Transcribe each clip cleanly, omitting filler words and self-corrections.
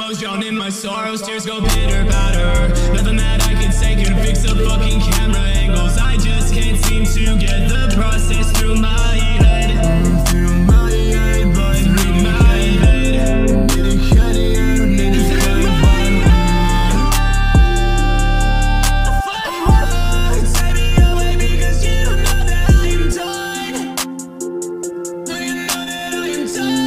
nose, drown in my sorrows, tears go pitter patter. Nothing that I can say can fix the fucking camera angles. I just can't seem to get the process through my head. Through my head, but through my head. Take me away because you know that I am done. Do you know that I am done?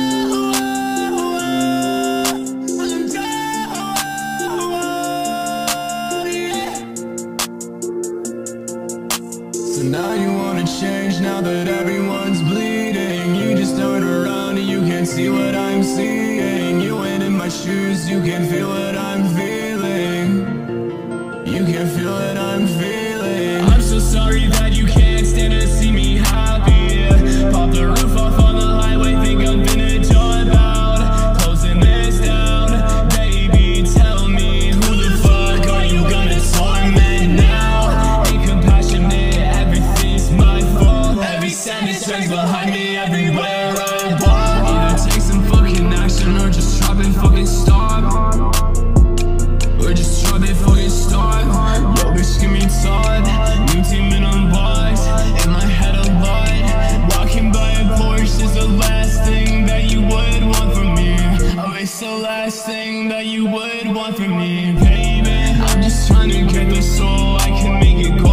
So now you wanna change, now that everyone's bleeding. You just turn around and you can't see what I'm seeing. You ain't in my shoes, you can't feel what I'm feeling. You can't feel what I'm feeling. I'm so sorry that you can't stand to see me happy. Pop the roof off on the highway, think I'm finished about closing this down. Baby, tell me, who the fuck are you gonna torment now? Ain't compassionate, everything's my fault. Every sentence strings behind me everywhere I walk. Either take some fucking action or just drop and fucking stop. Or just drop and fucking stop. Yo, bitch, give me time. New team in unboxed, in my head a lot. Walking by a Porsche is the last thing that you would want from me. Oh, it's the last thing that you would want from me, baby. I'm just trying to get this so I can make it go.